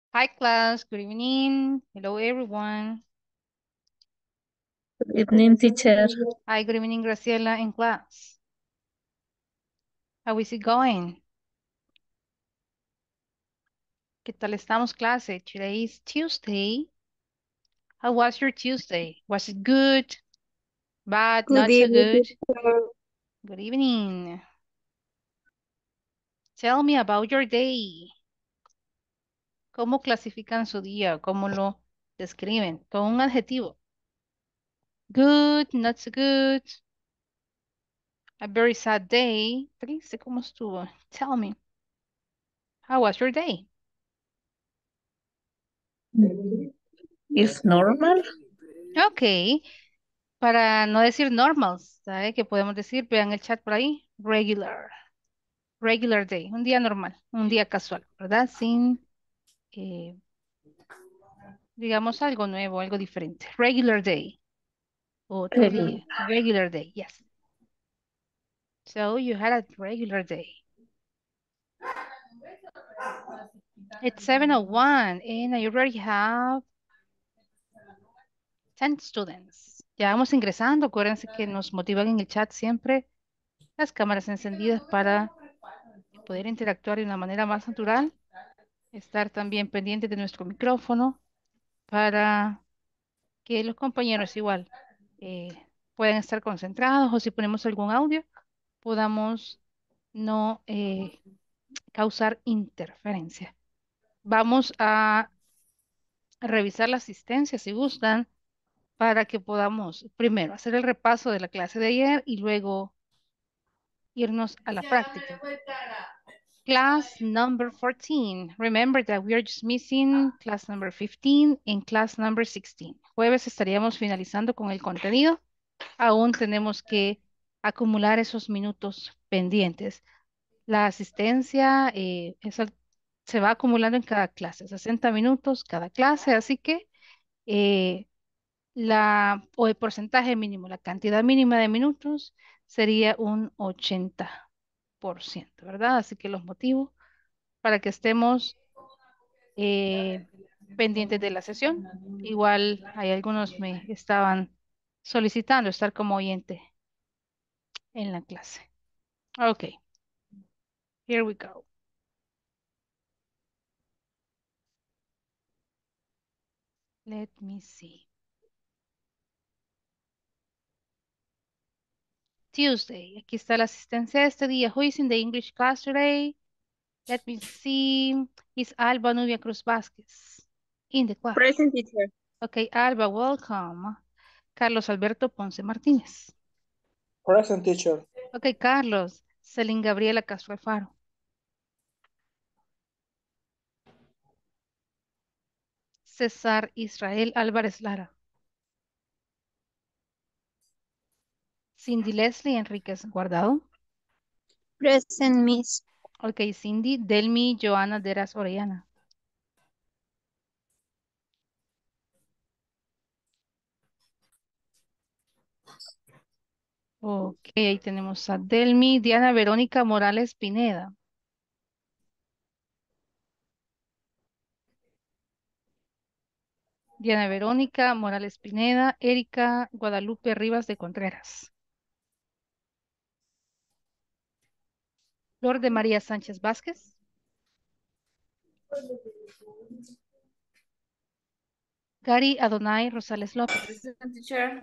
Hi class, good evening. Hello everyone. Good evening, teacher. Hi, good evening Graciela in class. How is it going? ¿Qué tal estamos clase? Today is Tuesday. How was your Tuesday? Was it good? Bad? Good Not so evening, good? teacher. Good evening. Tell me about your day. ¿Cómo clasifican su día? ¿Cómo lo describen? Con un adjetivo. Good, not so good. A very sad day. Triste, ¿cómo estuvo? Tell me. How was your day? Is normal? Ok. Para no decir normals, ¿sabe? Que podemos decir, vean el chat por ahí, regular, regular day, un día normal, un día casual, ¿verdad? Sin, eh, digamos, algo nuevo, algo diferente. Regular day, otro Regular. día, regular day, yes. So you had a regular day. It's 7:01 and I already have 10 students. Ya vamos ingresando, acuérdense que nos motivan en el chat siempre las cámaras encendidas para poder interactuar de una manera más natural. Estar también pendiente de nuestro micrófono para que los compañeros igual puedan estar concentrados o si ponemos algún audio podamos no causar interferencia. Vamos a revisar la asistencia si gustan para que podamos primero hacer el repaso de la clase de ayer y luego irnos a la práctica. Class number 14. Remember that we are just missing class number 15 and class number 16. Jueves estaríamos finalizando con el contenido. Aún tenemos que acumular esos minutos pendientes. La asistencia se va acumulando en cada clase, 60 minutos cada clase, así que eh, o el porcentaje mínimo, la cantidad mínima de minutos sería un 80%, ¿verdad? Así que los motivos para que estemos eh, pendientes de la sesión. Igual hay algunos me estaban solicitando estar como oyente en la clase. Ok, here we go. Let me see. Tuesday. Aquí está la asistencia de este día. Who is in the English class today? Let me see. Is Alba Nubia Cruz Vázquez in the class? Present, teacher. Okay, Alba, welcome. Carlos Alberto Ponce Martínez. Present, teacher. Okay, Carlos. Celín Gabriela Castro Alfaro. César Israel Álvarez Lara. Cindy Leslie Enríquez Guardado. Present, Miss. Ok, Cindy Delmi Joana Deras Orellana. Ok, ahí tenemos a Delmi Diana Verónica Morales Pineda. Diana Verónica Morales Pineda. Erika Guadalupe Rivas de Contreras. Flor de María Sánchez Vázquez. Gary Adonai Rosales López. Teacher.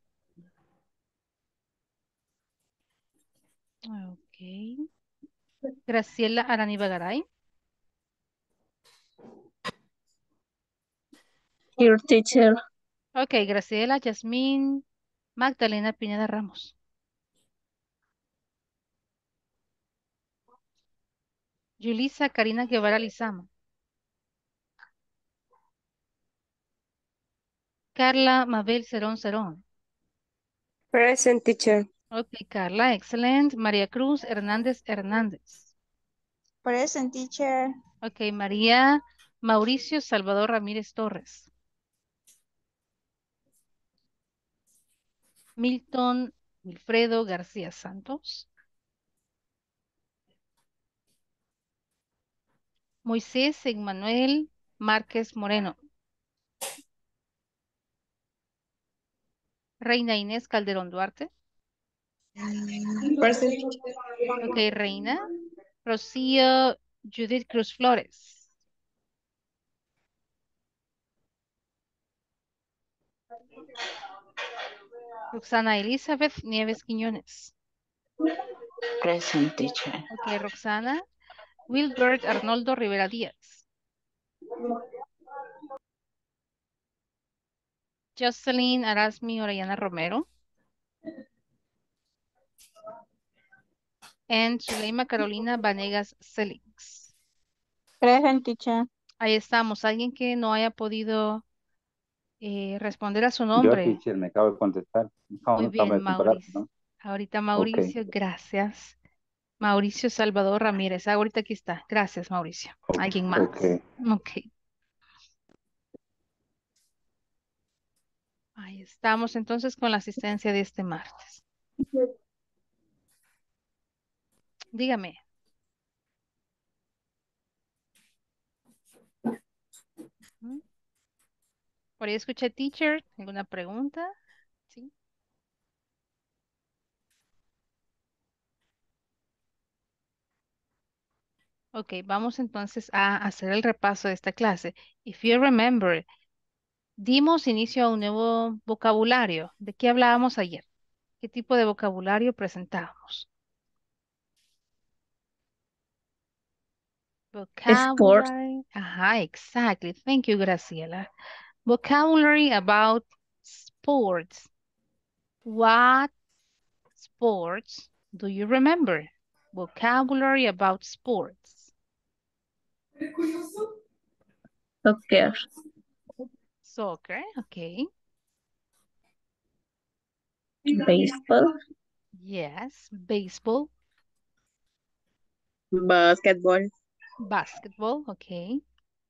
Ok. Graciela Araniba Garay. Here, teacher. Ok, Graciela Yasmín Magdalena Pineda Ramos. Yulisa Karina Guevara Lizama. Carla Mabel Cerón Cerón. Present, teacher. Ok, Carla, excelente. María Cruz Hernández Hernández. Present, teacher. Ok, María Mauricio Salvador Ramírez Torres. Milton Wilfredo García Santos. Moisés Emmanuel Márquez Moreno. Reina Inés Calderón Duarte. Present. Ok, Reina. Rocío Judith Cruz Flores. Roxana Elizabeth Nieves Quiñones. Present, teacher. Ok, Roxana. Wilbert Arnoldo Rivera Díaz. Jocelyn Arasmi Orellana Romero. And Zuleima Carolina Vanegas Celix. Present, teacher. Ahí estamos. Alguien que no haya podido responder a su Yo, nombre. teacher, me acabo de contestar. Muy Acabo bien, de comparar, Mauricio. ¿no? Ahorita Ok, Mauricio, gracias. Mauricio Salvador Ramírez. Ahorita aquí está. Gracias, Mauricio. ¿Alguien más? ok. Ok. Ahí estamos entonces con la asistencia de este martes. Dígame. ¿Mm? Por ahí escuché teacher. ¿Alguna pregunta? Sí. Ok, vamos entonces a hacer el repaso de esta clase. If you remember, dimos inicio a un nuevo vocabulario. ¿De qué hablábamos ayer? ¿Qué tipo de vocabulario presentábamos? Sport. Vocabulary. Ajá, exactly. Thank you, Graciela. Vocabulary about sports. What sports do you remember? Vocabulary about sports. Soccer. Soccer, okay. Baseball. Yes. Baseball, Basketball. basketball, okay.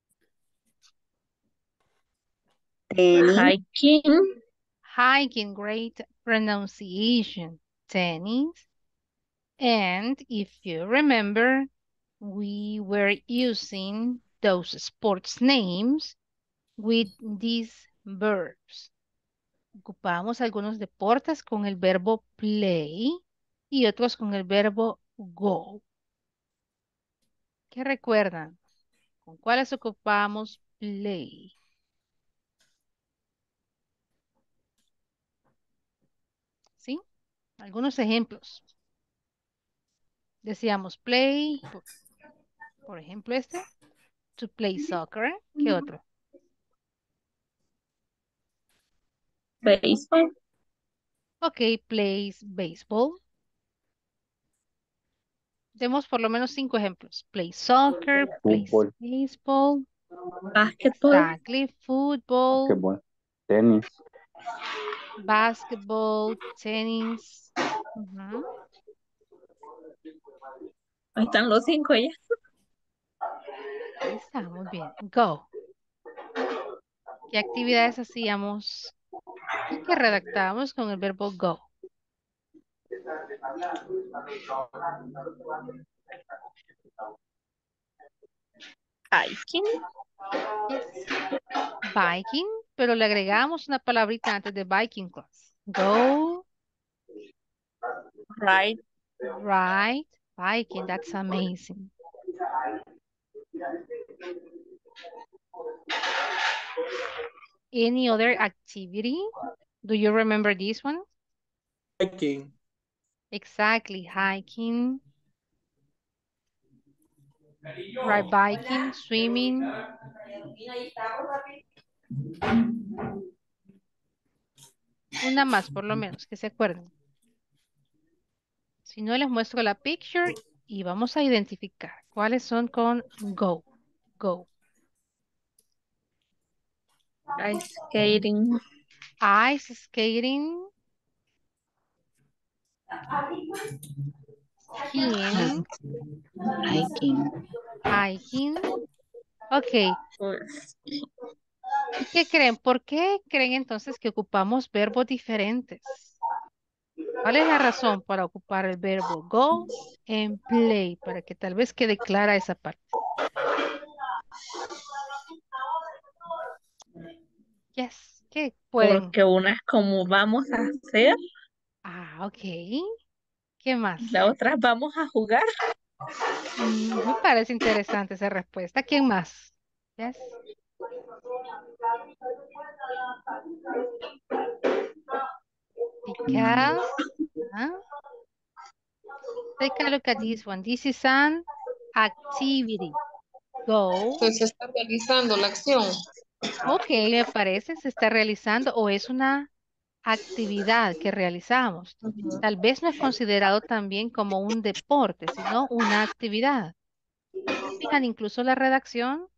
Tenis. Hiking. Hiking, great pronunciation. Tennis. And if you remember, we were using those sports names with these verbs. Ocupamos algunos deportes con el verbo play y otros con el verbo go. ¿Qué recuerdan? ¿Con cuáles ocupamos play? ¿Sí? Algunos ejemplos. Decíamos play, por ejemplo este, to play soccer. ¿Qué otro? Baseball. Ok, plays baseball. Demos por lo menos 5 ejemplos. Play soccer, plays Fútbol, baseball, Basketball. exactly, football, básquetbol, tenis. basketball, tennis. Ujú. Ahí están los 5 ya. Ahí está, muy bien. Go. ¿Qué actividades hacíamos y qué redactábamos con el verbo go? Hiking. Yes. Biking, pero le agregamos una palabrita antes de biking class. Go, Ride. ride, biking. That's amazing. Any other activity? Do you remember this one? Hiking. Exactly, hiking, ride biking, swimming. Una más, por lo menos, que se acuerden. Si no, les muestro la picture y vamos a identificar cuáles son con go. Go. Ice skating. Ice skating, skiing, Hiking. hiking. Ok. ¿Y qué creen? ¿Por qué creen entonces que ocupamos verbos diferentes? ¿Cuál es la razón para ocupar el verbo go en play? Para que tal vez quede clara esa parte. Yes. ¿Qué pueden? Porque una es como vamos a hacer, Ah, ok. ¿Qué más? la otra es vamos a jugar. Me parece interesante esa respuesta. ¿Quién más? Yes. Because, ah, take a look at this one. This is an activity. Go. Que se está realizando la acción. Ok, me parece, se está realizando o es una actividad que realizamos. Ujú. Tal vez no es considerado también como un deporte, sino una actividad. Si se fijan, incluso la redacción,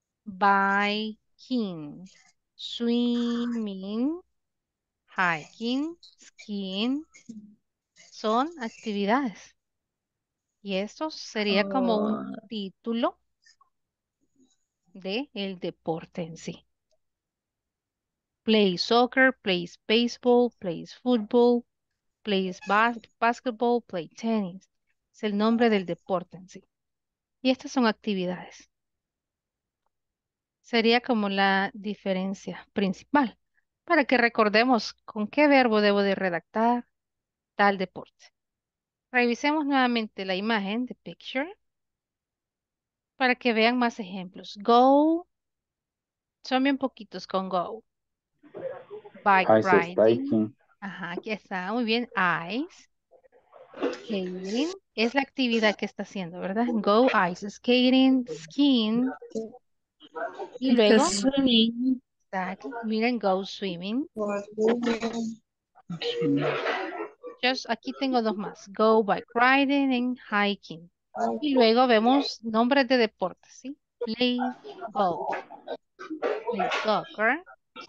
biking, swimming, hiking, skiing, son actividades. Y esto sería como un Oh, título de el deporte en sí. Play soccer, plays baseball, plays football, plays basketball, play tennis. Es el nombre del deporte en sí. Y estas son actividades. Sería como la diferencia principal para que recordemos con qué verbo debo de redactar tal deporte. Revisemos nuevamente la imagen de picture para que vean más ejemplos. Go, son bien poquitos con go. Bike Ice riding. skating. Ajá, aquí está, muy bien. Ice skating es la actividad que está haciendo, ¿verdad? Go ice skating, skiing y este luego, es swimming. exactly, miren, go swimming. Just aquí tengo dos más. Go bike riding and hiking. Y luego vemos nombres de deportes, ¿sí? Play golf, play soccer,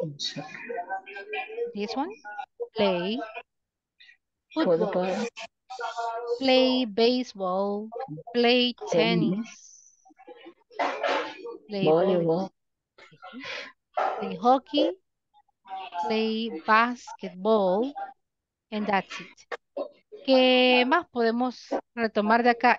this one, play Puedo football, poder. play baseball, play Tenis. tennis, play volleyball, Voleibol. okay, play hockey, play basketball, and that's it. ¿Qué más podemos retomar de acá?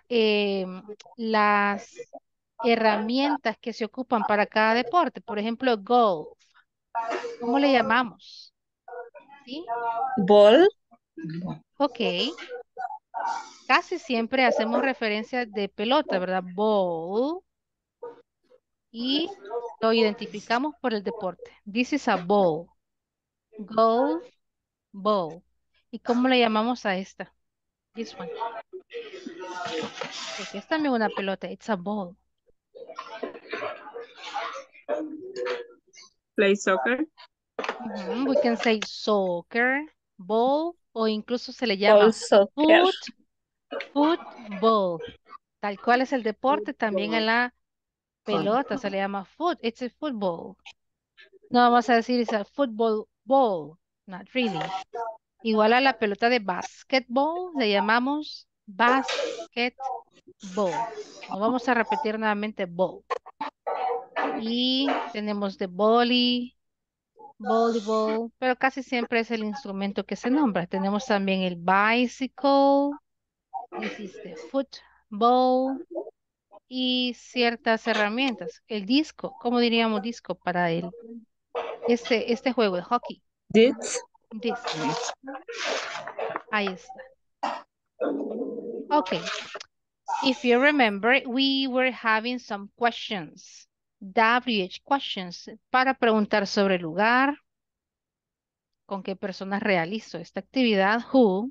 Las herramientas que se ocupan para cada deporte. Por ejemplo, golf. ¿Cómo le llamamos? ¿Sí? Ball. Ok. Casi siempre hacemos referencia de pelota, ¿verdad? Ball. Y lo identificamos por el deporte. This is a ball. Golf ball. ¿Y cómo le llamamos a esta? This one. Porque es también una pelota. It's a ball. Play soccer. We can say soccer, ball, o incluso se le llama Ball soccer. football. Tal cual es el deporte, también a la pelota se le llama it's a football. No vamos a decir it's a football ball, not really. Igual a la pelota de basketball le llamamos basketball. No vamos a repetir nuevamente ball. Y tenemos de voleibol, pero casi siempre es el instrumento que se nombra. Tenemos también el bicycle, this is the football y ciertas herramientas. El disco, ¿cómo diríamos disco para este juego de hockey? This. Disc. Ahí está. Okay. If you remember, we were having some questions. WH questions para preguntar sobre el lugar, con qué personas realizo esta actividad, who,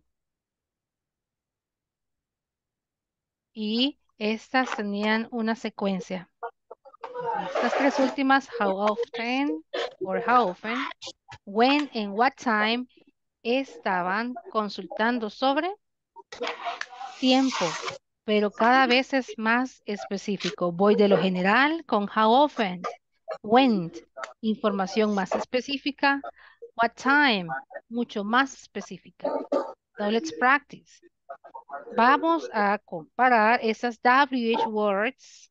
y estas tenían una secuencia. Estas tres últimas, how often or how often, when and what time, estaban consultando sobre tiempo, pero cada vez es más específico. Voy de lo general con how often, when, información más específica, what time, mucho más específica. So let's practice. Vamos a comparar esas WH words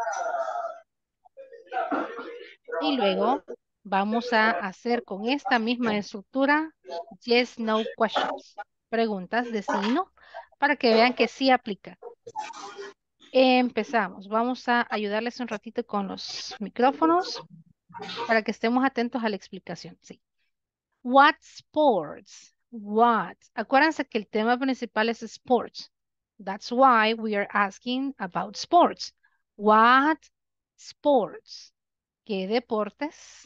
y luego vamos a hacer con esta misma estructura yes, no questions. Preguntas de sí y no para que vean que sí aplica. Empezamos. Vamos a ayudarles un ratito con los micrófonos. para que estemos atentos a la explicación. Sí. What sports? What? Acuérdense que el tema principal es sports. That's why we are asking about sports. What sports? ¿Qué deportes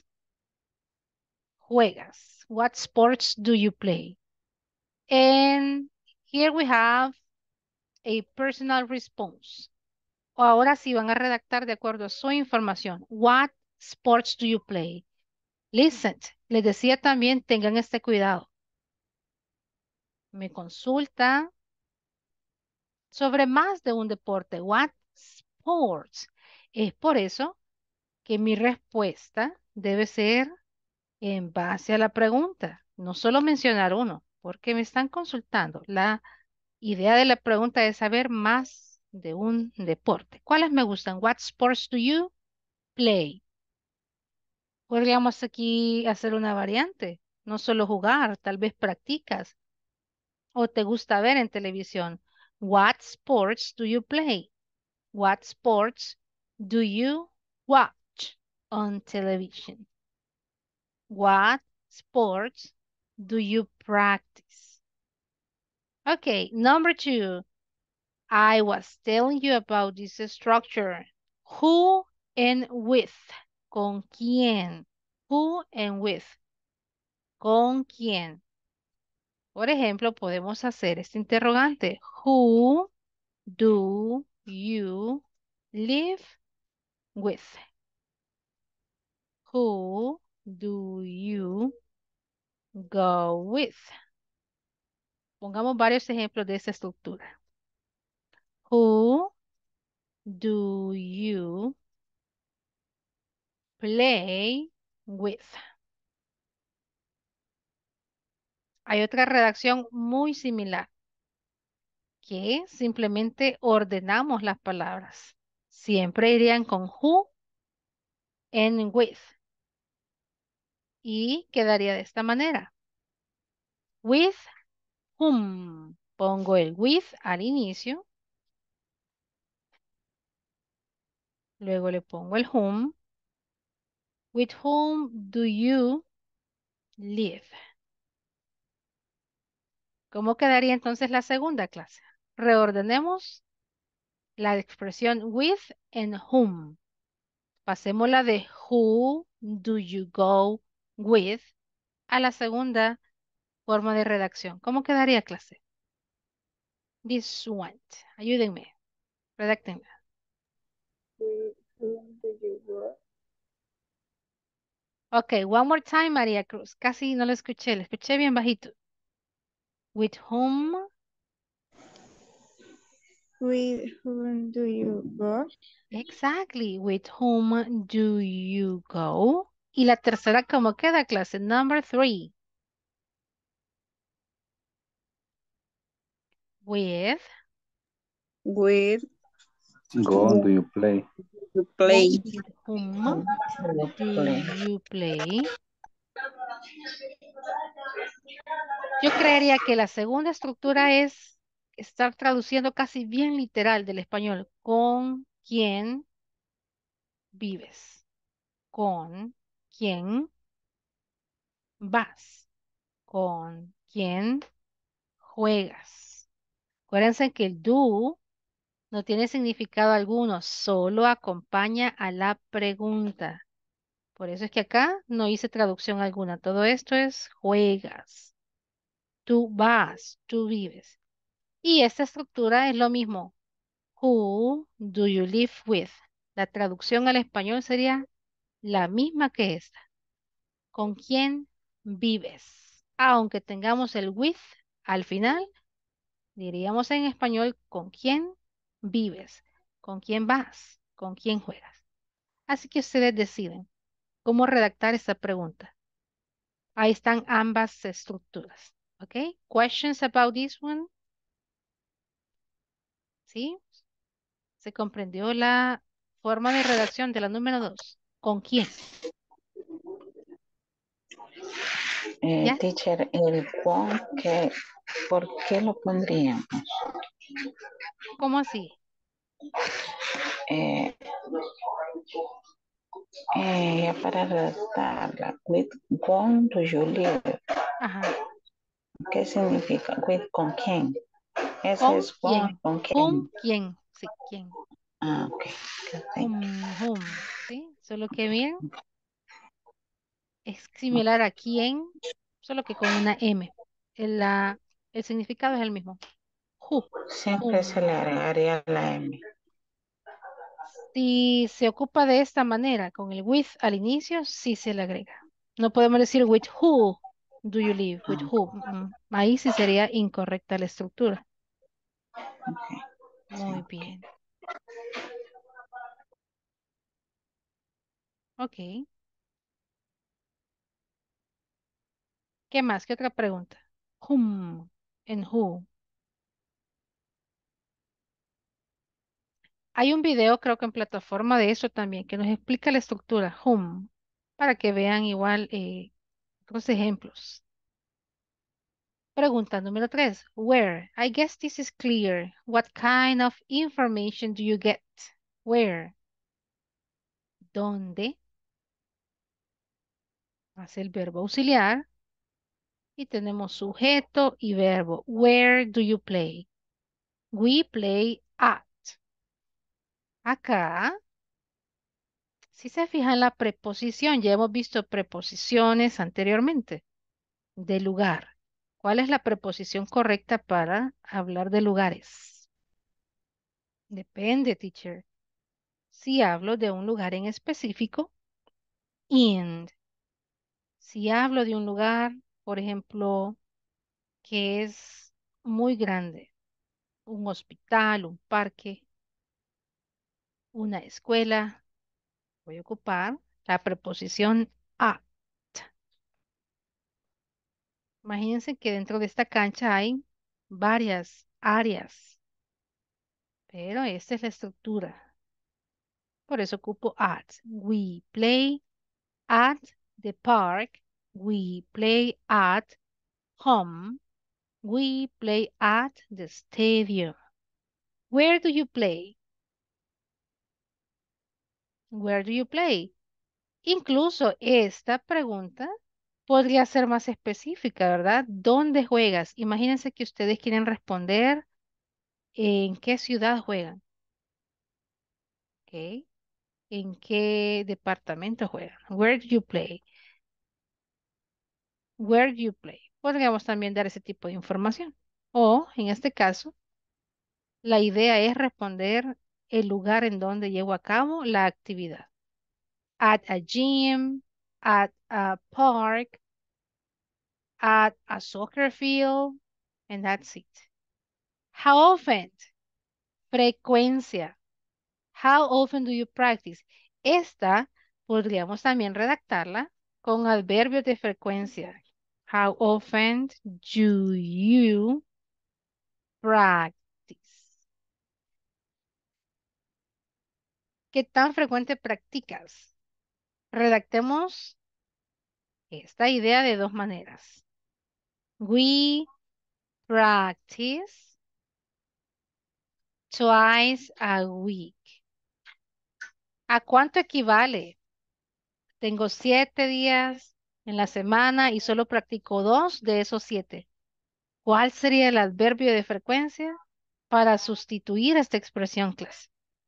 juegas? What sports do you play? And here we have a personal response. Ahora sí van a redactar de acuerdo a su información. What sports do you play? Listen, les decía también, tengan este cuidado. Me consulta sobre más de un deporte. What sports? Es por eso que mi respuesta debe ser en base a la pregunta. No solo mencionar uno, porque me están consultando. La idea de la pregunta es saber más de un deporte. ¿Cuáles me gustan? What sports do you play? Podríamos aquí hacer una variante. No solo jugar, tal vez practicas o te gusta ver en televisión. What sports do you play? What sports do you watch on television? What sports do you practice? Okay, number 2. I was telling you about this structure. Who and with. ¿Con quién? Who and with. ¿Con quién? Por ejemplo, podemos hacer este interrogante. Who do you live with? Who do you go with? Pongamos varios ejemplos de esta estructura. Who do you play with? Hay otra redacción muy similar que simplemente ordenamos las palabras. Siempre irían con who and with. Y quedaría de esta manera. With whom. Pongo el with al inicio. Luego le pongo el whom. With whom do you live? ¿Cómo quedaría entonces la segunda clase? Reordenemos la expresión with and whom. Pasémosla de who do you go with a la segunda forma de redacción. ¿Cómo quedaría clase? This one. Ayúdenme. Redáctenla. With whom do you work? Ok, one more time, María Cruz. Casi no lo escuché, lo escuché bien bajito. With whom With whom do you go? exactly. With whom do you go? Y la tercera, ¿cómo queda, clase? Number 3. With With Go, do you play? you play? whom do you play? Yo creería que la segunda estructura es estar traduciendo casi bien literal del español. ¿Con quién vives? ¿Con quién vas? ¿Con quién juegas? Acuérdense que el do no tiene significado alguno, solo acompaña a la pregunta. Por eso es que acá no hice traducción alguna. Todo esto es juegas. Tú vas, tú vives. Y esta estructura es lo mismo. Who do you live with? La traducción al español sería la misma que esta. ¿Con quién vives? Aunque tengamos el with al final, diríamos en español con quién vives, con quién vas, con quién juegas. Así que ustedes deciden cómo redactar esta pregunta. Ahí están ambas estructuras. ¿Ok? Questions about this one? ¿Sí? ¿Se comprendió la forma de redacción de la número 2? ¿Con quién? ¿Ya? Teacher, el con, ¿por qué lo pondríamos? ¿Cómo así? Eh, Ya para redactarla. With whom do you live? Ajá. ¿Qué significa? With con quién. Ese ¿Con es quién? con Whom, quién. ¿quién? Sí, ¿quién? Ah, ok. Thank you. Whom, ¿sí? Solo que bien, es similar a quién, solo que con una M. El significado es el mismo. Who, Siempre se whom. le agregaría la M. Si se ocupa de esta manera, con el with al inicio, sí se le agrega. No podemos decir with who do you live, with Ah, who. Ahí sí sería incorrecta la estructura. ok. Sí. Muy bien. Ok. ¿Qué más? ¿Qué otra pregunta? Whom and who. Hay un video, creo que en plataforma de eso también, que nos explica la estructura, whom, para que vean igual otros ejemplos. Pregunta número 3. Where? I guess this is clear. What kind of information do you get? Where? ¿Dónde? Hace el verbo auxiliar y tenemos sujeto y verbo. Where do you play? We play at. Acá, si se fijan la preposición, ya hemos visto preposiciones anteriormente de lugar. ¿Cuál es la preposición correcta para hablar de lugares? Depende, teacher. Si hablo de un lugar en específico, in. Si hablo de un lugar, por ejemplo, que es muy grande, un hospital, un parque, una escuela, voy a ocupar la preposición at. Imagínense que dentro de esta cancha hay varias áreas, pero esta es la estructura. Por eso ocupo at. We play at the park. We play at home. We play at the stadium. Where do you play? Where do you play? Incluso esta pregunta podría ser más específica, ¿verdad? ¿Dónde juegas? Imagínense que ustedes quieren responder en qué ciudad juegan, ¿ok? ¿En qué departamento juegan? Where do you play? Where do you play? Podríamos también dar ese tipo de información. O, en este caso, la idea es responder el lugar en donde llevo a cabo la actividad. At a gym, at a park, at a soccer field, and that's it. How often? Frecuencia. How often do you practice? Esta podríamos también redactarla con adverbios de frecuencia. How often do you practice? ¿Qué tan frecuente practicas? Redactemos esta idea de dos maneras. We practice twice a week. ¿A cuánto equivale? Tengo 7 días en la semana y solo practico 2 de esos 7. ¿Cuál sería el adverbio de frecuencia para sustituir esta expresión clase?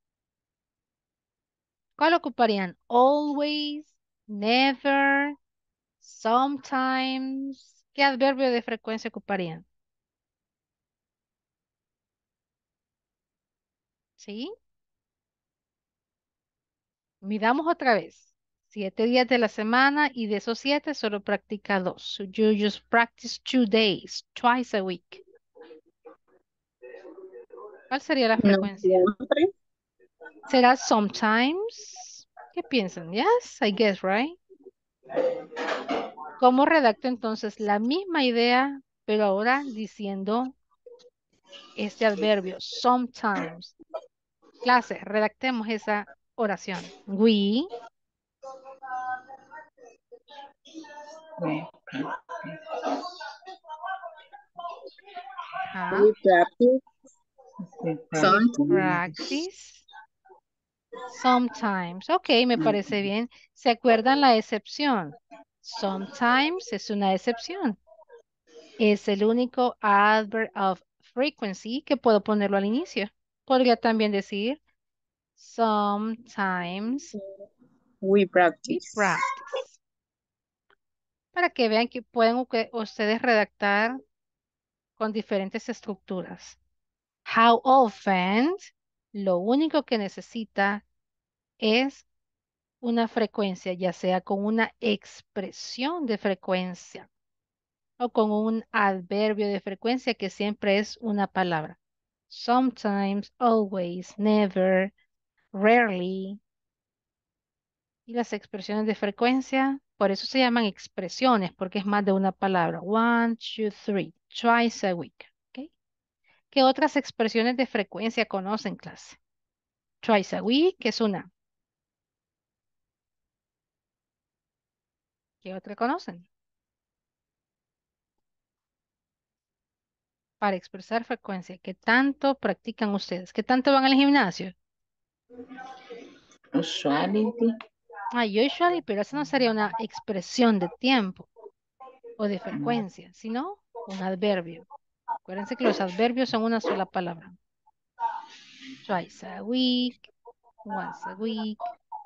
¿Cuál ocuparían? Always, never, sometimes. ¿Qué adverbio de frecuencia ocuparían? ¿Sí? Miramos otra vez. 7 días de la semana y de esos 7 solo practica 2. So you just practice 2 days, twice a week. ¿Cuál sería la No frecuencia? siempre. ¿Será sometimes? ¿Qué piensan? Yes, I guess, right? ¿Cómo redacto entonces la misma idea, pero ahora diciendo este adverbio, sometimes? Clase, redactemos esa oración. We, We ajá, We practice we we some. practice practice Sometimes. Ok, me parece bien. ¿Se acuerdan la excepción? Sometimes es una excepción. Es el único adverb of frequency que puedo ponerlo al inicio. Podría también decir sometimes We we practice. practice. Para que vean que pueden ustedes redactar con diferentes estructuras. How often, lo único que necesita es una frecuencia, ya sea con una expresión de frecuencia o con un adverbio de frecuencia que siempre es una palabra. Sometimes, always, never, rarely. Y las expresiones de frecuencia, por eso se llaman expresiones, porque es más de una palabra. One, two, three, twice a week. ¿Ok? ¿Qué otras expresiones de frecuencia conocen, clase? Twice a week es una. ¿Qué otra conocen? Para expresar frecuencia. ¿Qué tanto practican ustedes? ¿Qué tanto van al gimnasio? Usuality. Usually, pero esa no sería una expresión de tiempo o de frecuencia, sino un adverbio. Acuérdense que los adverbios son una sola palabra. Twice a week, once a week.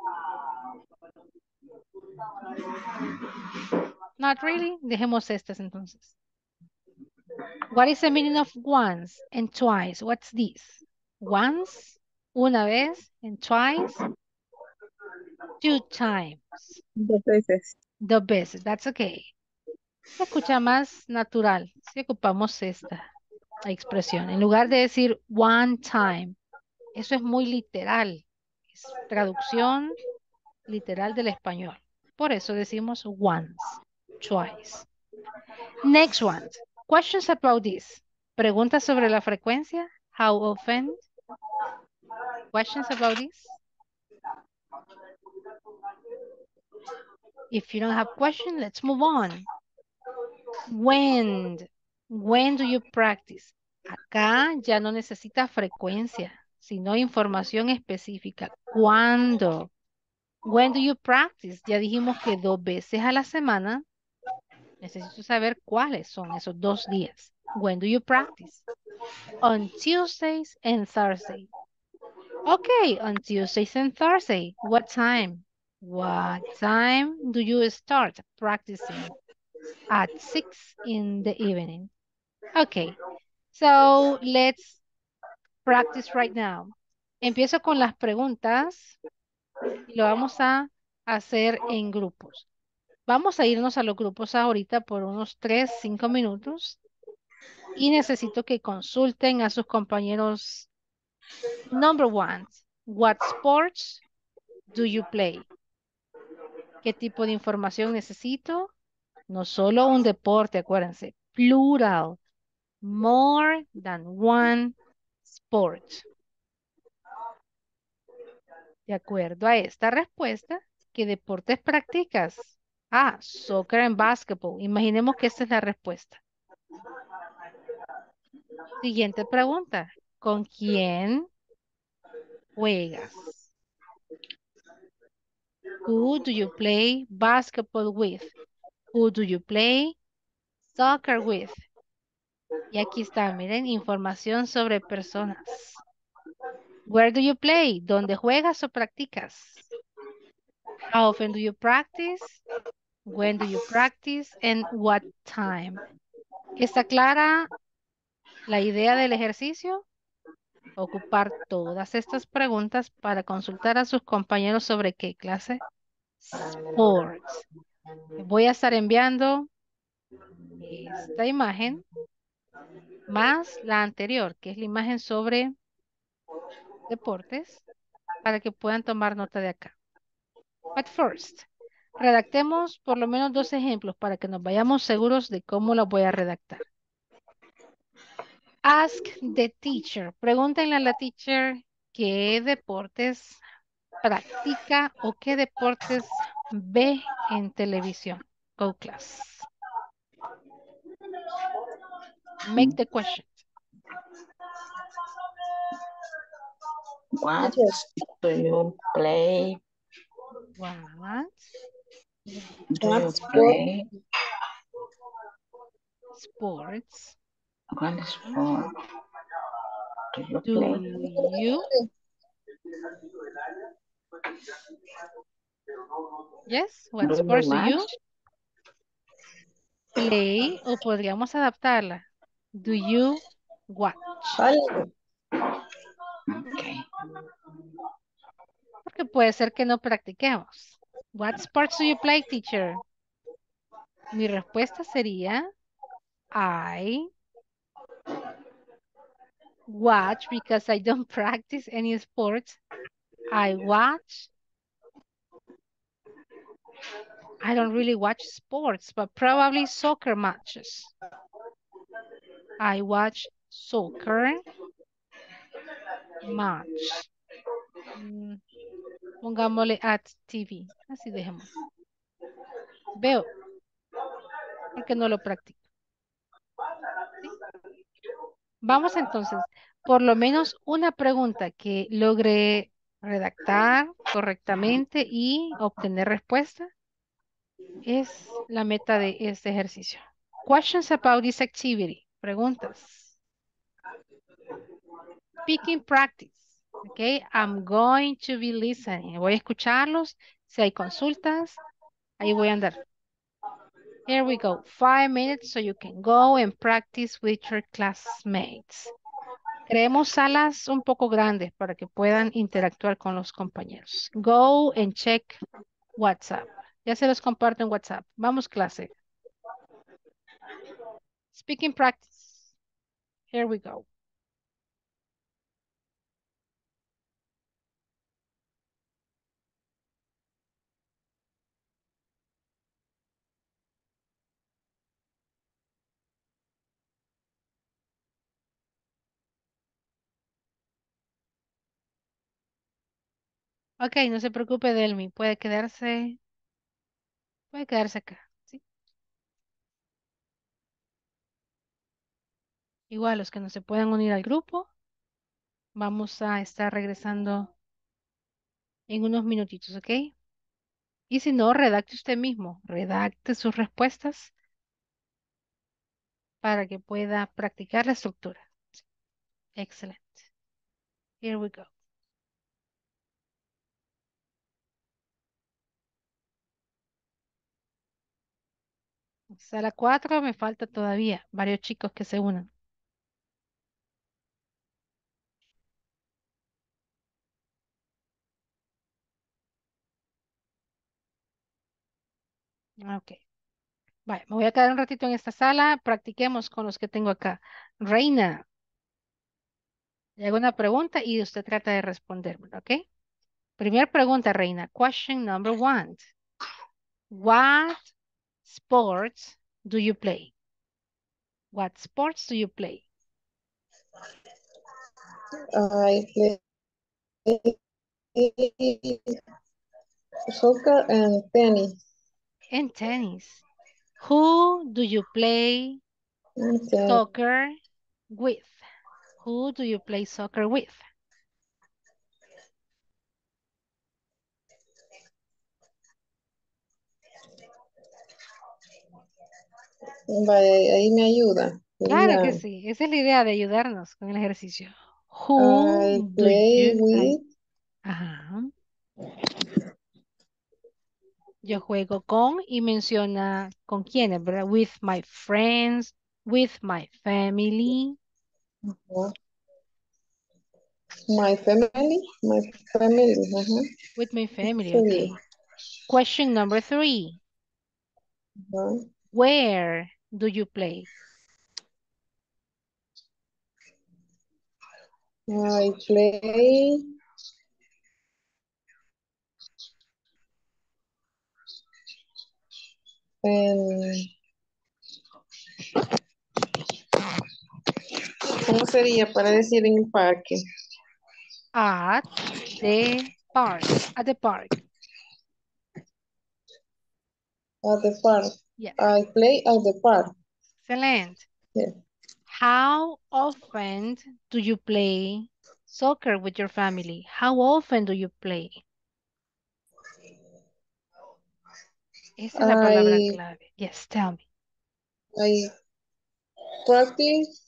Not really. Dejemos estas entonces. What is the meaning of once and twice? What's this? Once, una vez, and twice, two times. Dos veces. Dos veces. That's okay. Se escucha más natural si ocupamos esta expresión. En lugar de decir one time, eso es muy literal. Es traducción literal del español. Por eso decimos once, twice. Next one. Questions about this. Preguntas sobre la frecuencia. How often? Questions about this? If you don't have questions, let's move on. When? When do you practice? Acá ya no necesita frecuencia, sino información específica. ¿Cuándo? When do you practice? Ya dijimos que 2 veces a la semana. Necesito saber cuáles son esos 2 días. When do you practice? On Tuesdays and Thursdays. Okay, on Tuesdays and Thursdays. What time? What time do you start practicing? At 6 in the evening. Okay, so let's practice right now. Empiezo con las preguntas y lo vamos a hacer en grupos. Vamos a irnos a los grupos ahorita por unos 3, 5 minutos y necesito que consulten a sus compañeros. Number one, what sports do you play? ¿Qué tipo de información necesito? No solo un deporte, acuérdense, plural, more than one sport. De acuerdo a esta respuesta, ¿qué deportes practicas? Soccer and basketball. Imaginemos que esta es la respuesta. Siguiente pregunta. ¿Con quién juegas? Who do you play basketball with? Who do you play soccer with? Y aquí está, miren, información sobre personas. Where do you play? ¿Dónde juegas o practicas? How often do you practice? When do you practice? And what time? ¿Está clara la idea del ejercicio? Ocupar todas estas preguntas para consultar a sus compañeros sobre qué clase. Sports. Voy a estar enviando esta imagen más la anterior, que es la imagen sobre deportes, para que puedan tomar nota de acá. But first, redactemos por lo menos 2 ejemplos para que nos vayamos seguros de cómo los voy a redactar. Ask the teacher. Pregúntenle a la teacher qué deportes practica o qué deportes ve en televisión. Go class. Make the question. What Teacher, Do you play? What Do you sport play? sports What sport do you do play? you? Yes, what Do you sports do you watch? play? O podríamos adaptarla. Do you watch? Algo. Okay. Porque puede ser que no practiquemos. What sports do you play, teacher? Mi respuesta sería I watch because I don't practice any sports. I watch. I don't really watch sports, but probably soccer matches. I watch soccer match. Pongámosle at TV. Así dejemos. Veo, porque no lo practico. ¿Sí? Vamos entonces, por lo menos una pregunta que logre redactar correctamente y obtener respuesta es la meta de este ejercicio. Questions about this activity. Preguntas. Speaking practice. Okay, I'm going to be listening. Voy a escucharlos. Si hay consultas, ahí voy a andar. Here we go. 5 minutes so you can go and practice with your classmates. Creemos salas un poco grandes para que puedan interactuar con los compañeros. Go and check WhatsApp. Ya se los comparto en WhatsApp. Vamos, clase. Speaking practice. Here we go. Ok, no se preocupe, Delmi. Puede quedarse acá. ¿Sí? Igual los que no se puedan unir al grupo, vamos a estar regresando en unos minutitos, ¿ok? Y si no, redacte usted mismo. Redacte sus respuestas para que pueda practicar la estructura. Excelente. Here we go. Sala 4, me falta todavía varios chicos que se unan. Ok. Vale, me voy a quedar un ratito en esta sala. Practiquemos con los que tengo acá. Reina, le hago una pregunta y usted trata de responderme, ¿ok? Primera pregunta, Reina. Question number 1. What sports do you play? What sports do you play? I play soccer and tennis. And tennis. Who do you play And tennis. soccer with? Who do you play soccer with? Vaya, ahí me ayuda. Claro que Mira, sí, esa es la idea de ayudarnos con el ejercicio. Who I do play you... with Ajá. Yo juego con y menciona con quiénes, ¿verdad? With my friends, with my family, uh, my family. My family. with my family, Sí. okay. Question number 3. Uh, Where do you play? I play en, ¿cómo sería para decir en el parque? At the park. At the park. At the park. Yes. I play at the park. Excellent. Yes. How often do you play soccer with your family? How often do you play? Esa es la palabra I clave. Yes, tell me. I practice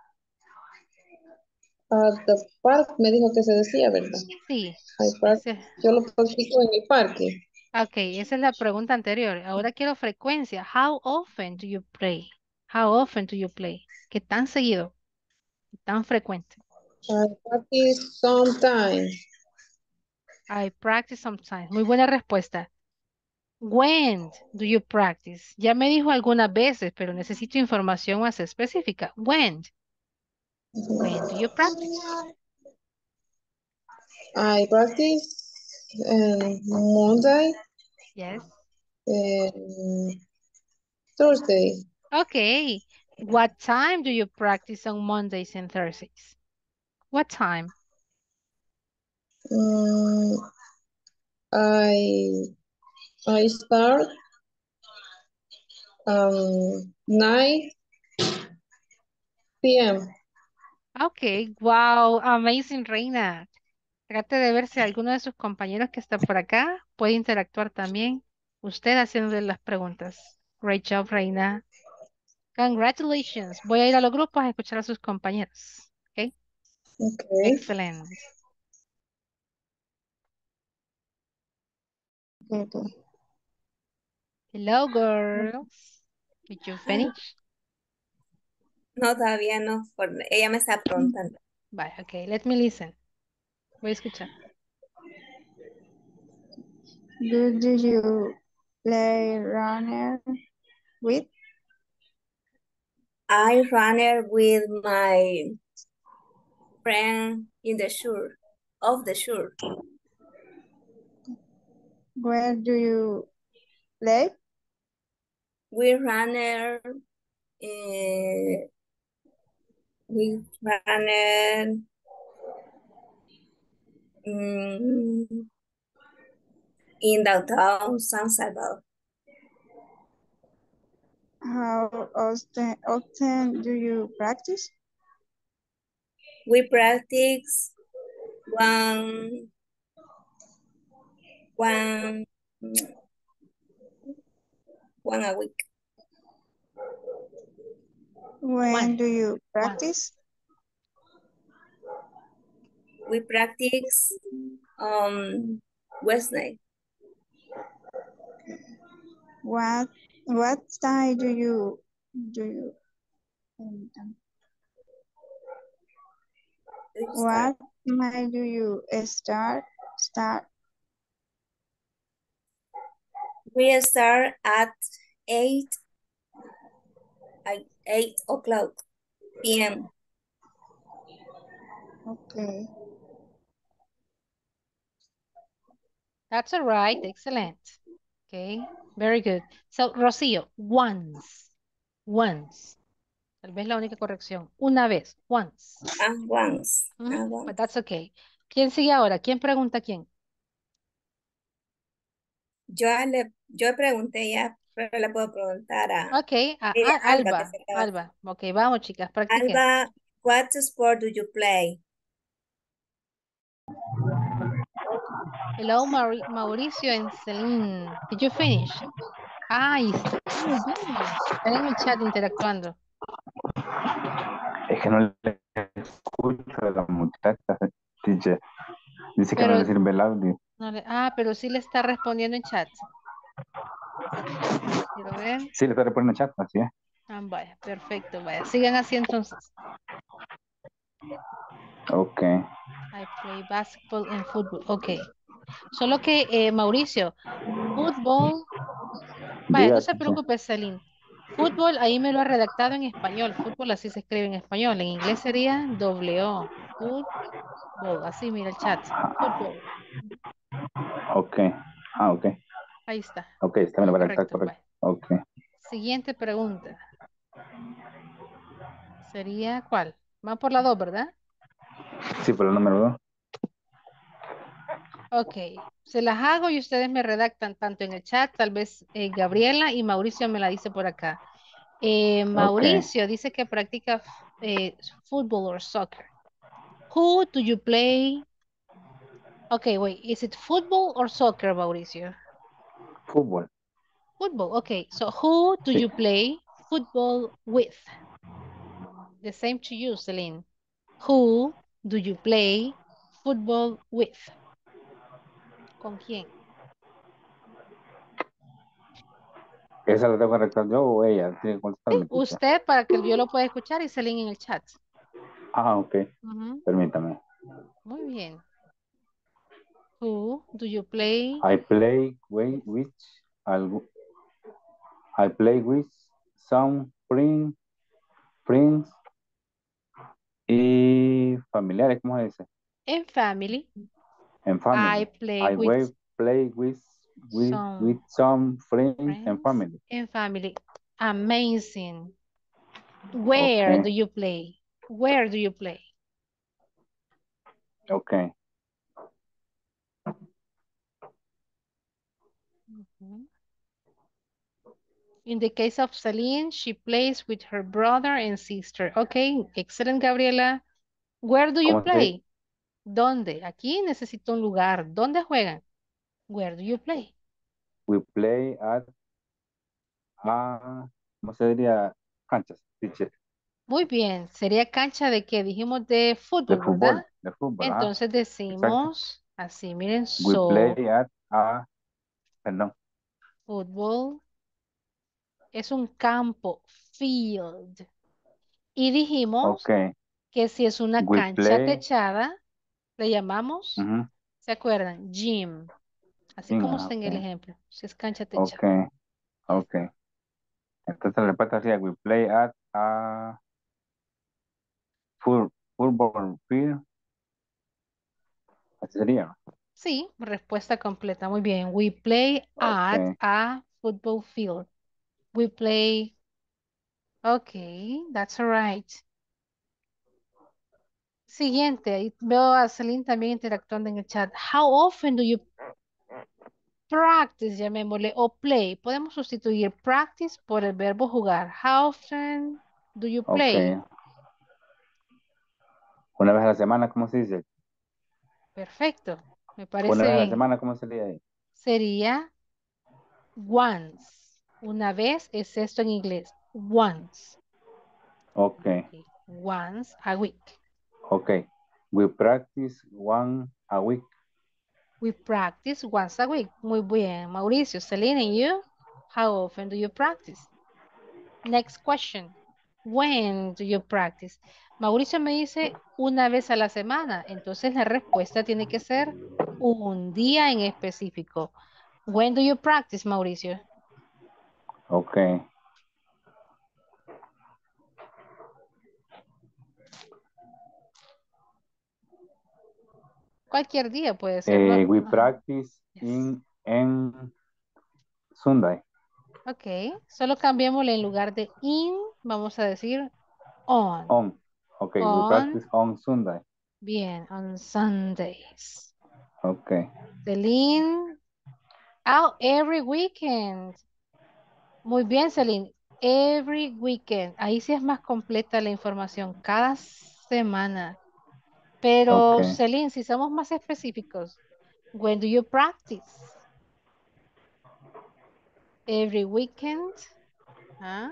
at the park, me dijo que se decía, ¿verdad? Sí, I practice, ese, yo lo practico en el parque. ok, esa es la pregunta anterior. Ahora quiero frecuencia. How often do you play? How often do you play? ¿Qué tan seguido? ¿Qué tan frecuente? I practice sometimes. I practice sometimes. Muy buena respuesta. When do you practice? Ya me dijo algunas veces, pero necesito información más específica. When do you practice? I practice Monday Yes. and Thursday. Okay. What time do you practice on Mondays and Thursdays? What time? Mm, I I start 9 p.m. Okay. Wow. Amazing, Reina. Trate de ver si alguno de sus compañeros que está por acá puede interactuar también. Usted haciéndole las preguntas. Great job, Reina. Congratulations. Voy a ir a los grupos a escuchar a sus compañeros. Okay. Okay. Excellent. Okay. Hello, girls. Did you finish? No, todavía no. Ella me está preguntando. Bye. Okay. Let me listen. Voy a escuchar. Do you play runner with? I ran it with my friend in the shore, of the shore. Where do you play? We ran it, uh, we ran it mm, in downtown San Salvador. How often do you practice? We practice one, one, one a week. When One. do you One. practice? We practice Wednesday. What time do you um, Start. what time do you start? We start at 8 o'clock p.m. Okay. That's all right. Excellent. Okay. Very good. So, Rocío, once. Once. Tal vez la única corrección. Una vez. Once. Once. But that's okay. ¿Quién sigue ahora? ¿Quién pregunta a quién? Yo pregunté ya, pero le puedo preguntar a Ok, Alba, que Alba. se acaba. Alba. Ok, vamos, chicas, practiquen. Alba, what sport do you play? Hello, Mauricio and Celine. Did you finish? Ahí está. Muy bien. Están en el chat interactuando. Es que no le escucho a la muchacha, teacher. Dice que no Pero, le sirve el audio. pero sí le está respondiendo en chat. Quiero ver. Sí, le estoy respondiendo en chat, así es. Vaya, perfecto, vaya. Sigan así entonces. Ok. I play basketball and football. Ok. Solo que, Mauricio, fútbol. Vaya, no Diga, se teacher. preocupe, Celine. Fútbol, ahí me lo ha redactado en español. Fútbol así se escribe en español. En inglés sería doble O. Fútbol. Así mira el chat. Fútbol. Ok. Ok. Ahí está. Ok, está Todo bien, está correcto. correcto. Vaya. Ok. Siguiente pregunta. ¿Sería cuál? Va por la 2, ¿verdad? Sí, por el número 2. Ok. Se las hago y ustedes me redactan tanto en el chat, tal vez Gabriela y Mauricio me la dice por acá. Ok. Mauricio dice que practica fútbol o soccer. Who do you play? Okay, wait. Is it football or soccer, Mauricio? Fútbol. Football. Okay. So who do Sí. you play football with? The same to you, Celine. Who do you play football with? ¿Con quién? ¿Esa la tengo que recordar yo o ella? Tiene que Sí, contestarme, teacher. usted para que yo lo pueda escuchar y Celine en el chat. Ok. Ujú. Permítame. Muy bien. Who do you play? I play with algo. I play with some friends y familiares, ¿cómo se dice? In family. En I family. play I with will play with some some friends and friends family. in family. Amazing. Where do Okay. you play? Where do you play? Okay. Mhm. In the case of Celine, she plays with her brother and sister. Okay, excellent, Gabriela. Where do you ¿Cómo se dice? play? ¿Dónde? Aquí necesito un lugar. ¿Dónde juegan? Where do you play? We play at ¿cómo se diría? Canchas, teacher. Muy bien. Sería cancha de qué? Dijimos de fútbol, ¿verdad? De fútbol, Entonces exacto. decimos así, miren, We play so at perdón. fútbol es un campo, field. Y dijimos Okay. que si es una We cancha play, techada, le llamamos, ujú, ¿se acuerdan? Gym. Así como está en el okay. ejemplo, si es cancha techada. Okay. Okay. Entonces la respuesta sería we play at a football field. Así sería. Sí, respuesta completa. Muy bien. We play at Okay. a football field. We play. Okay, that's all right. Siguiente, ahí veo a Celine también interactuando en el chat. How often do you practice, llamémosle, o play? Podemos sustituir practice por el verbo jugar. How often do you Okay. play? Una vez a la semana, ¿cómo se dice? Perfecto, me Una parece vez a la bien. semana, ¿cómo sería ahí? Sería once. Una vez es esto en inglés. Once. Okay. Ok, once a week. Okay. We practice one a week. We practice once a week. Muy bien, Mauricio. Celine, and you? How often do you practice? Next question. When do you practice? Mauricio me dice una vez a la semana. Entonces la respuesta tiene que ser un día en específico. When do you practice, Mauricio? Okay. Cualquier día puede ser, ¿no? We Ajá. practice Yes. en Sunday. Ok, solo cambiémosle en lugar de in, vamos a decir on. On. Okay, we On, practice on Sunday. bien, on Sundays. Okay. Celine, oh, every weekend. Muy bien, Celine. Every weekend. Ahí sí es más completa la información. Cada semana. Pero, Okay. Celine, si somos más específicos, when do you practice? Every weekend. ¿Ah?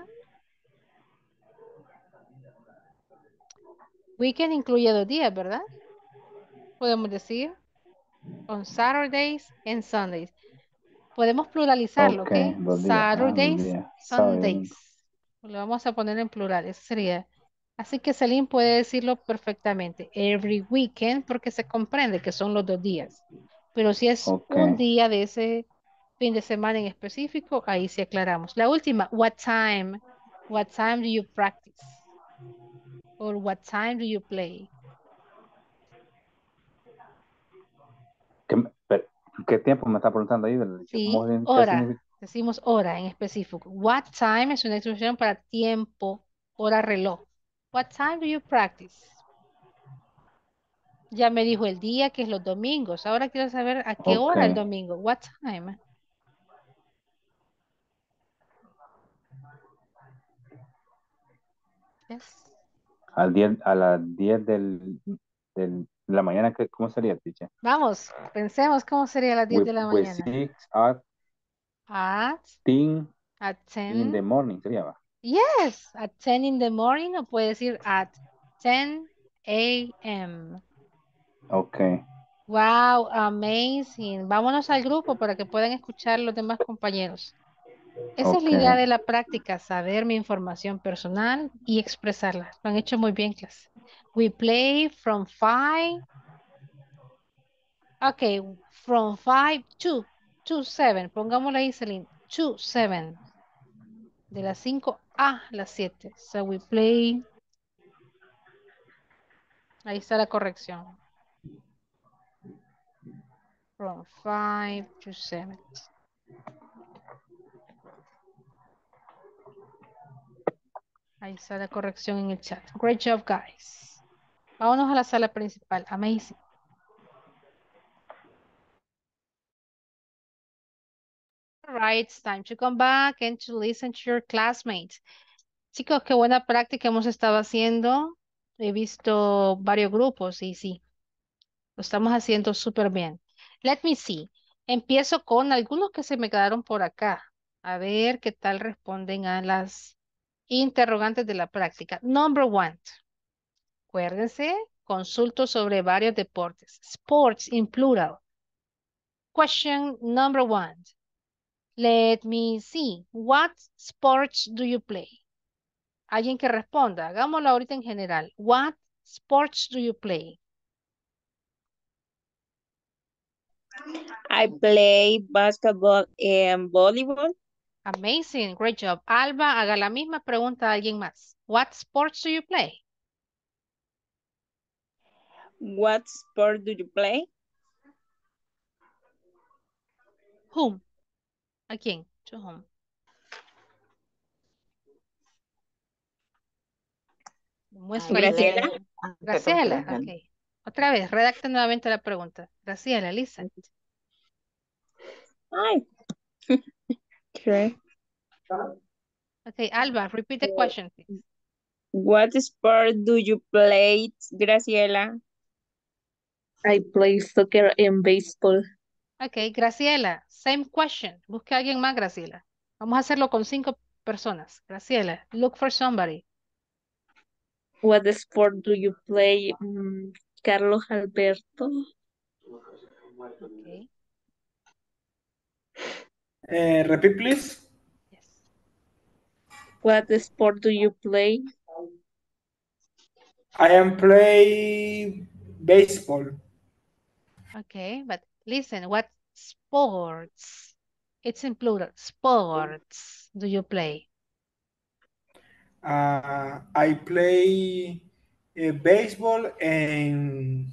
Weekend incluye 2 días, ¿verdad? Podemos decir on Saturdays and Sundays. Podemos pluralizarlo, ¿ok? Okay, 2 días. Dos Saturdays, días. Sábado y domingo. Sundays. Lo vamos a poner en plural, eso sería. Así que Celine puede decirlo perfectamente. Every weekend, porque se comprende que son los 2 días. Pero si es un Okay. día de ese fin de semana en específico, ahí sí aclaramos. La última, what time? What time do you practice? Or what time do you play? ¿Qué tiempo me está preguntando ahí? Sí, ¿Qué hora. significa? Decimos hora en específico. What time es una expresión para tiempo, hora, reloj. What time do you practice? Ya me dijo el día, que es los domingos. Ahora quiero saber a qué hora el Okay. domingo. What time? Yes. A las 10 del la mañana, ¿cómo sería, teacher? Vamos, pensemos cómo sería a las 10 de la With mañana. 6 at At, 10 at in the 10. morning, sería, ¿va? Yes, at 10 in the morning o puede decir at 10 a.m. Ok, Wow, amazing. Vámonos al grupo para que puedan escuchar los demás compañeros. Esa es la ok. idea de la práctica, saber mi información personal y expresarla. Lo han hecho muy bien, clase. We play from 5. Okay, from 5 to 7. Pongámoslo ahí, Celine. To 7. De las 5 a las 7. So we play. Ahí está la corrección. From 5 to 7. Ahí está la corrección en el chat. Great job, guys. Vámonos a la sala principal. Amazing. All right, it's time to come back and to listen to your classmates. Chicos, qué buena práctica hemos estado haciendo. He visto varios grupos y sí, lo estamos haciendo súper bien. Let me see. Empiezo con algunos que se me quedaron por acá. A ver qué tal responden a las interrogantes de la práctica. Number 1. Acuérdense, consulto sobre varios deportes. Sports in plural. Question number 1. Let me see. What sports do you play? Alguien que responda. Hagámoslo ahorita en general. What sports do you play? I play basketball and volleyball. Amazing. Great job. Alba, haga la misma pregunta a alguien más. What sports do you play? What sport do you play? Whom? ¿A quién? To whom? Muestro ahí que... Graciela. Graciela, ok. Otra vez, redacta nuevamente la pregunta. Graciela, Lisa. Ay. Okay. Ok, Alba, repeat the question, please. What sport do you play, Graciela? I play soccer and baseball. Ok, Graciela, same question. Busque a alguien más, Graciela. Vamos a hacerlo con 5 personas. Graciela, look for somebody. What sport do you play, Carlos Alberto? Okay. Repeat, please. Yes. What sport do you play? I am play baseball. Okay, but listen, what sports? It's in plural. Sports do you play? I play baseball and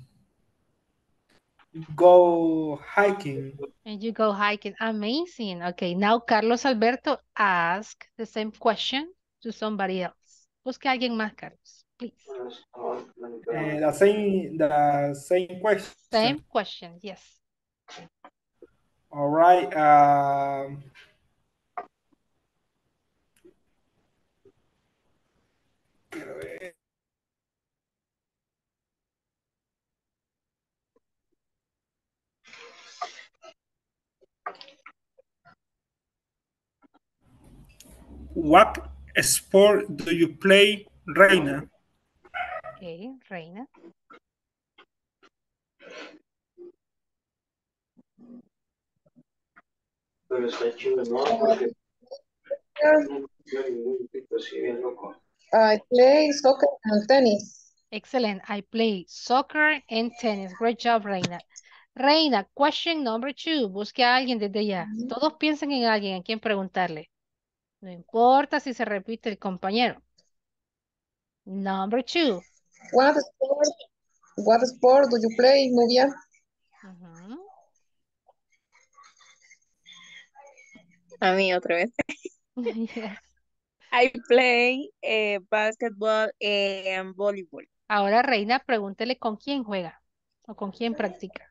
go hiking. And you go hiking. Amazing. Okay, now Carlos Alberto ask the same question to somebody else. Busque a alguien más, Carlos, please. The same question. Same question, yes. All right. Quiero ver. What sport do you play, Reina? Okay, Reina. I play soccer and tennis. Excellent. I play soccer and tennis. Great job, Reina. Reina, question number 2. Busque a alguien desde ya. Todos piensen en alguien a quien preguntarle. No importa si se repite el compañero. Number 2. What sport do you play, Nubia? Ujú. A mí otra vez. Yes. I play basketball and volleyball. Ahora, Reina, pregúntele con quién juega o con quién practica.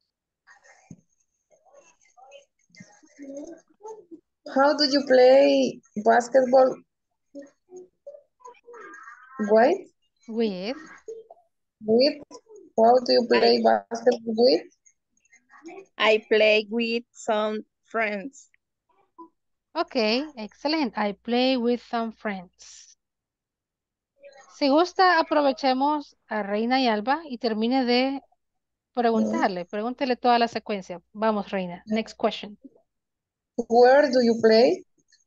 How do you play basketball? White? With. With How do you I, play basketball with? I play with some friends. Ok, excelente. I play with some friends. Si gusta, aprovechemos a Reina y Alba y termine de pregúntele toda la secuencia. Vamos, Reina. Next question. Where do you play?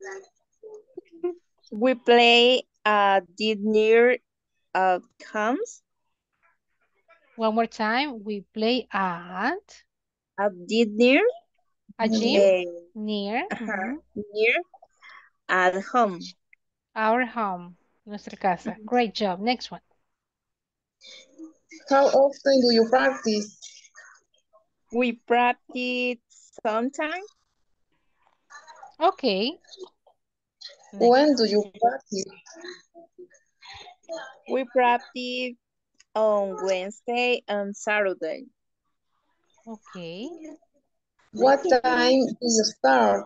We play did near comes One more time. We play at did near a gym eh, near near at home. our home, nuestra casa. Great job. Next one. How often do you practice? We practice sometimes. Okay. Next. When do you practice? We practice on Wednesday and Saturday. Okay. What time do you start?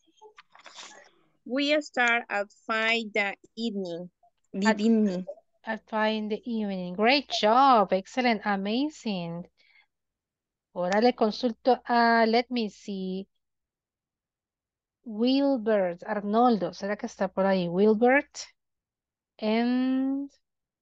We start at 5 the evening. At 5 in the evening. Great job. Excellent. Amazing. Ahora le consulto a, let me see, Wilbert, Arnoldo. ¿Será que está por ahí? Wilbert and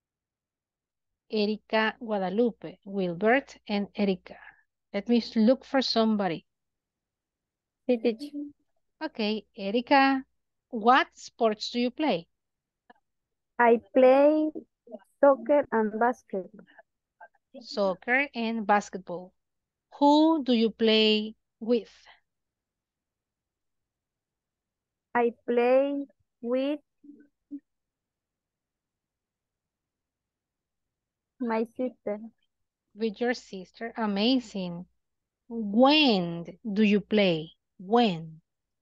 Erika Guadalupe. Wilbert and Erika. Let me look for somebody. Sí, teacher. Okay, Erika, what sports do you play? I play soccer and basketball. Soccer and basketball. Who do you play with? I play with my sister. With your sister. Amazing. When do you play? When?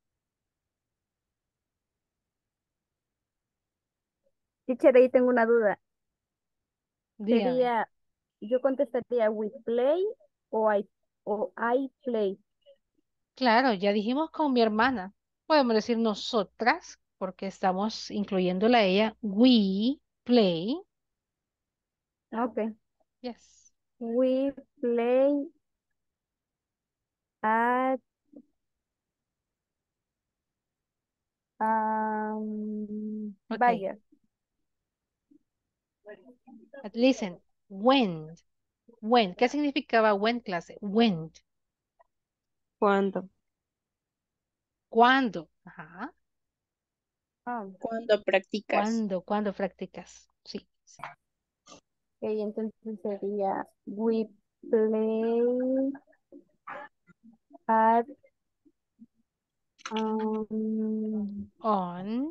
Teacher, ahí tengo una duda. Dígame. Sería, yo contestaría we play o I play. Claro, ya dijimos con mi hermana. Podemos decir nosotras, porque estamos incluyéndola a ella. We play. Okay. Yes. We play at Okay. Bayer. But listen, when. When. ¿Qué significaba when, clase? When. ¿Cuándo? ¿Cuándo? Ajá. Cuando practicas. ¿Cuándo practicas? Sí. Sí. Okay, entonces sería we play at On.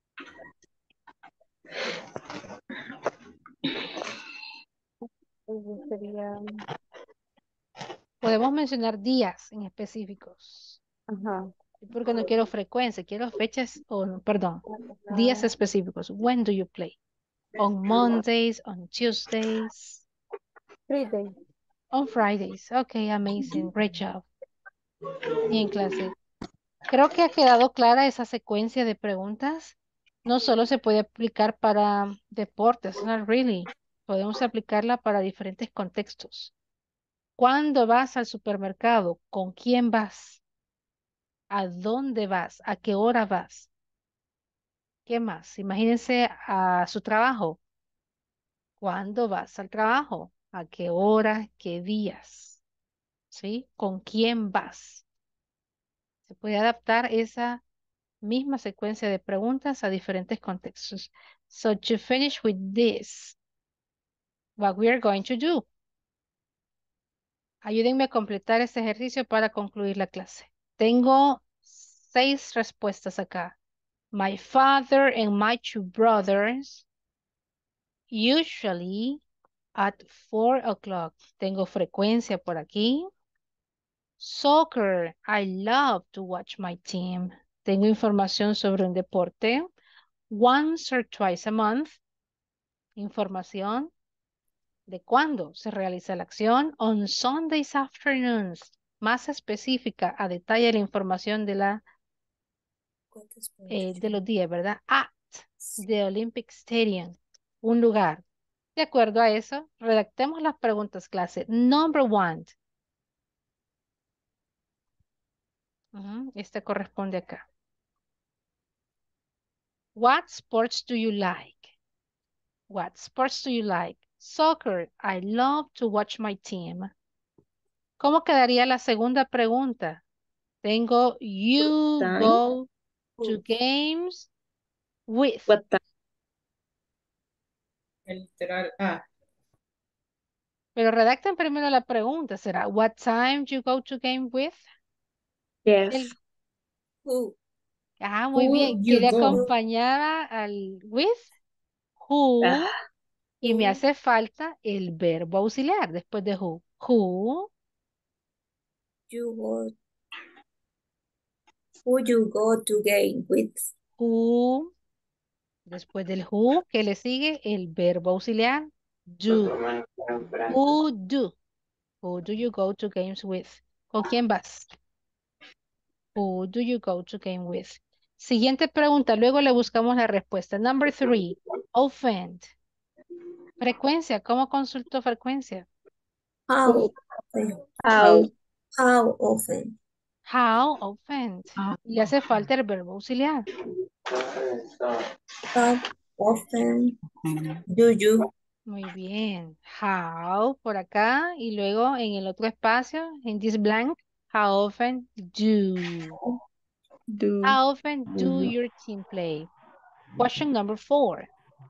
sería Podemos mencionar días en específicos. ajá. Porque no quiero frecuencia, quiero fechas, o no, perdón, días específicos. When do you play? On Mondays, on Tuesdays, Friday. on Fridays. Okay, amazing. Great job. Bien, clase. Creo que ha quedado clara esa secuencia de preguntas. No solo se puede aplicar para deportes, not really. Podemos aplicarla para diferentes contextos. ¿Cuándo vas al supermercado? ¿Con quién vas? ¿A dónde vas? ¿A qué hora vas? ¿Qué más? Imagínense a su trabajo. ¿Cuándo vas al trabajo? ¿A qué hora? ¿Qué días? ¿Sí? ¿Con quién vas? Se puede adaptar esa misma secuencia de preguntas a diferentes contextos. So to finish with this, what we are going to do. Ayúdenme a completar este ejercicio para concluir la clase. Tengo 6 respuestas acá. My father and my 2 brothers usually at 4 o'clock. Tengo frecuencia por aquí. Soccer. I love to watch my team. Tengo información sobre un deporte. Once or twice a month. Información de cuándo se realiza la acción. On Sundays afternoons. Más específica, a detalle la información de de los días, ¿verdad? At the Olympic Stadium. Un lugar. De acuerdo a eso, redactemos las preguntas clase. Number one. Este corresponde acá. What sports do you like? What sports do you like? Soccer. I love to watch my team. ¿Cómo quedaría la segunda pregunta? Tengo you Time. go to games with. What time? El literal. Ah, Pero redacten primero la pregunta. ¿Será what time you go to game with? Yes. Who? Muy who bien. ¿Qué you le go? acompañaba al with? Who. Ah, Y me Who? hace falta el verbo auxiliar después de who. Who. You go. Who you go to game with? Who. Después del who, ¿qué le sigue? El verbo auxiliar. Do. Who do. Who do you go to games with? ¿Con quién vas? Who do you go to game with? Siguiente pregunta, luego le buscamos la respuesta. Number 3, often. Frecuencia, ¿cómo consulto frecuencia? How often? how? How often? How often. Le hace falta el verbo auxiliar. How often do you? Muy bien. How por acá y luego en el otro espacio, en this blank, how often do. Do. How often do your team play? Question number 4.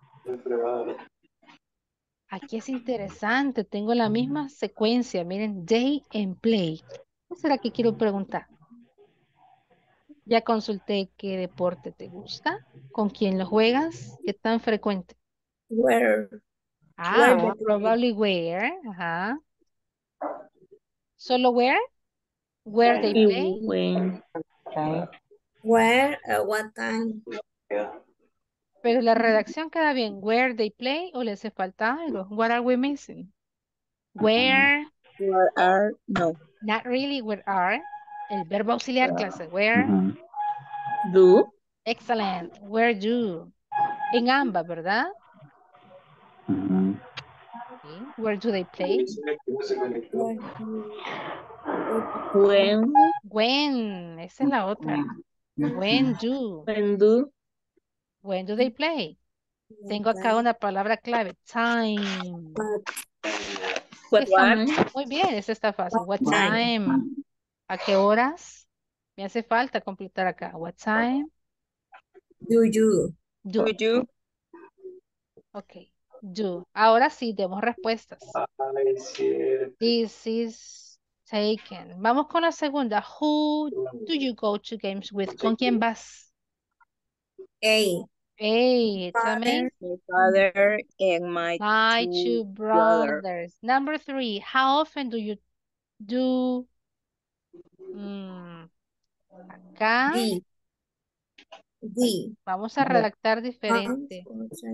Aquí es interesante, tengo la misma secuencia, miren, day and play. ¿Qué será que quiero preguntar? Ya consulté qué deporte te gusta, con quién lo juegas, qué tan frecuente. Where? Where the play? Probably where, ajá. ¿Solo where? Where they Y play. when. Where? What time? Pero la redacción queda bien, where they play o le hace falta algo. What are we missing? Where, Where are? No. not really, where are. El verbo auxiliar clase, where. Do. Excellent. Where do? En ambas, ¿verdad? Sí. Where do they play? Where do When. When. Esa es la otra. When do. When do. When do they play? Tengo acá una palabra clave. Time. What Esa- time? Muy bien, esa está fácil. What time? time? ¿A qué horas? Me hace falta completar acá. What time Do you? do? Do you? Ok. Do. Ahora sí, demos respuestas. This is taken. Vamos con la segunda. Who do you go to games with? ¿Con quién vas? A. Hey, it's Father. amazing. My father and my My two two brothers. brothers. Number 3. How often do you do? Acá D. D. vamos a redactar diferente.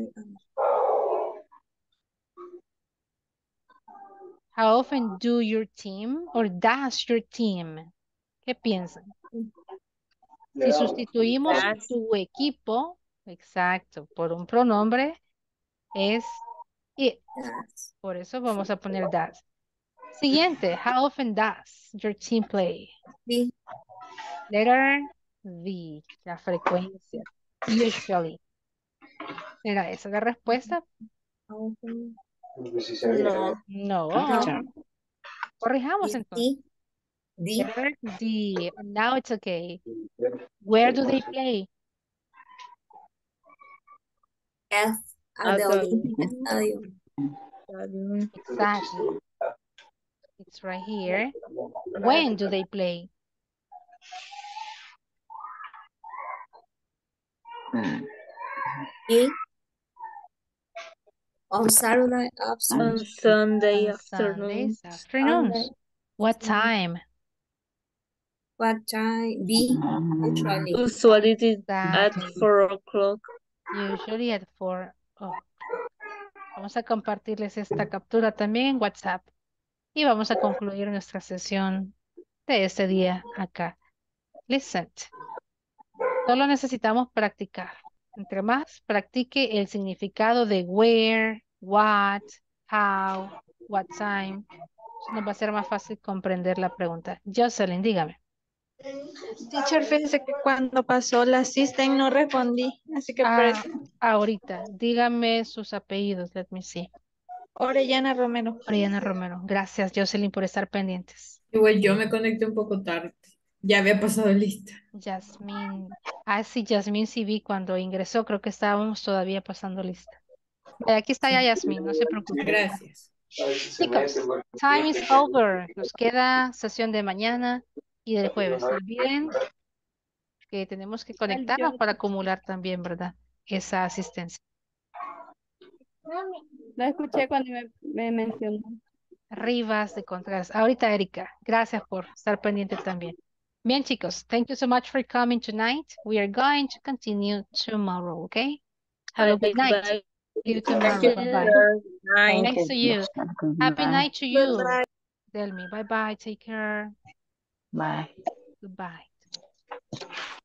How often do your team or does your team? ¿Qué piensan? Si sustituimos Does. tu equipo, exacto, por un pronombre, es it. Does. Por eso vamos a poner does. Siguiente, how often does your team play? D. Letter V, la frecuencia. Usually. ¿Era esa la respuesta? Often. No. No. Corrijamos Is entonces. D. D. Letter D. Now it's okay. Where do they play? F. At the Olympic Stadium. Exactly. It's right here. When do they play? E. On Saturday afternoon. On Sunday On afternoon. Sundays afternoons. Sunday. What time? What time? B. Usually. Usually it is at Exactly. 4 o'clock. Usually at 4 o'clock. Vamos a compartirles esta captura también en WhatsApp. Y vamos a concluir nuestra sesión de este día acá. Listen. Solo necesitamos practicar. Entre más practique el significado de where, what, how, what time. Eso nos va a ser más fácil comprender la pregunta. Jocelyn, dígame. Teacher, fíjese que cuando pasó la assistant no respondí, así que Ahorita, dígame sus apellidos. Let me see. Orellana Romero. Oriana Romero. Gracias, Jocelyn, por estar pendientes. Igual yo me conecté un poco tarde. Ya había pasado lista. Yasmín. Sí, Yasmín sí vi cuando ingresó. Creo que estábamos todavía pasando lista. Aquí está ya Yasmín, no se preocupe. Gracias. Chicos, time is over. Nos queda sesión de mañana y del jueves. No olviden que tenemos que conectarnos para acumular también, ¿verdad? Esa asistencia. Lo escuché cuando me mencionó. Rivas de Contreras. Ahorita, Erika, gracias por estar pendiente también. Bien, chicos, thank you so much for coming tonight. We are going to continue tomorrow, okay? Have a good night. Bye. See you tomorrow. Bye-bye. Bye. Thanks to you. Happy night to you, Delmi. Bye-bye. Take care. Bye. Goodbye.